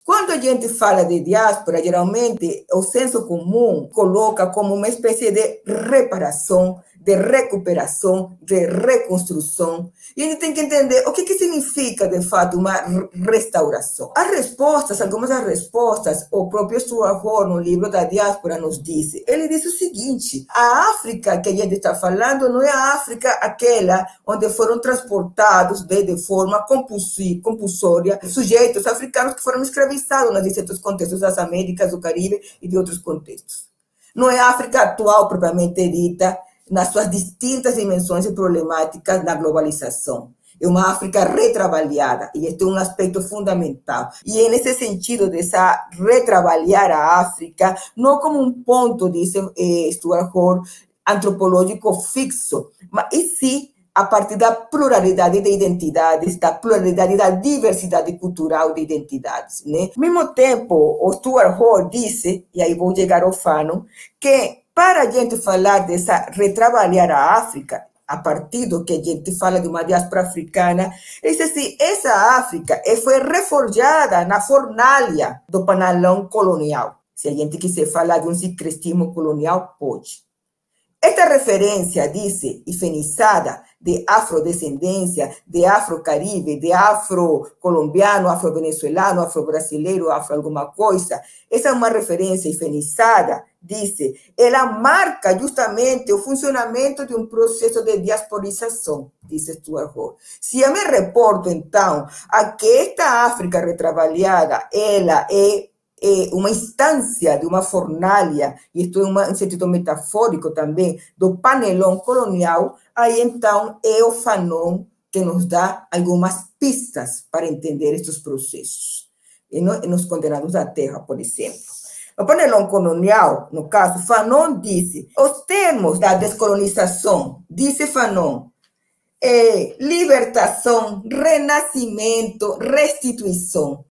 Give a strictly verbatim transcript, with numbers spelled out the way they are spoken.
Quando a gente fala de diáspora, geralmente o senso comum coloca como uma espécie de reparação, de recuperação, de reconstrução. E a gente tem que entender o que, que significa, de fato, uma restauração. As respostas, algumas das respostas, o próprio Stuart Hall, no livro da diáspora, nos disse. Ele disse o seguinte: a África que a gente está falando não é a África aquela onde foram transportados de, de forma compulsória sujeitos africanos que foram escravizados nos distintos contextos das Américas, do Caribe e de outros contextos. Não é a África atual, propriamente dita, nas suas distintas dimensões e problemáticas na globalização. É uma África retrabalhada, e este é um aspecto fundamental. E é nesse sentido, dessa retrabalhar a África, não como um ponto, disse eh, Stuart Hall, antropológico fixo, mas e sim a partir da pluralidade de identidades, da pluralidade da diversidade cultural de identidades, né? Ao mesmo tempo, o Stuart Hall disse, e aí vou chegar ao Fanon, que para a gente falar dessa retrabalhar a África, a partir do que a gente fala de uma diáspora africana, ele disse assim, essa África foi reforjada na fornalha do panelão colonial. Se a gente quiser falar de um sincretismo colonial, pode. Esta referência, disse, ifenizada de afrodescendência, de afro-caribe, de afro-colombiano, afro-venezuelano, afro-brasileiro, afro-alguma coisa, essa é uma referência ifenizada, disse, ela marca justamente o funcionamento de um processo de diasporização, disse Stuart Hall. Se eu me reporto, então, a que esta África retrabalhada, ela é É uma instância de uma fornalha, e isto é um sentido metafórico também, do panelão colonial, aí então é o Fanon que nos dá algumas pistas para entender estes processos. E nos Condenados à Terra, por exemplo. O panelão colonial, no caso, Fanon disse, os termos da descolonização, disse Fanon, é libertação, renascimento, restituição.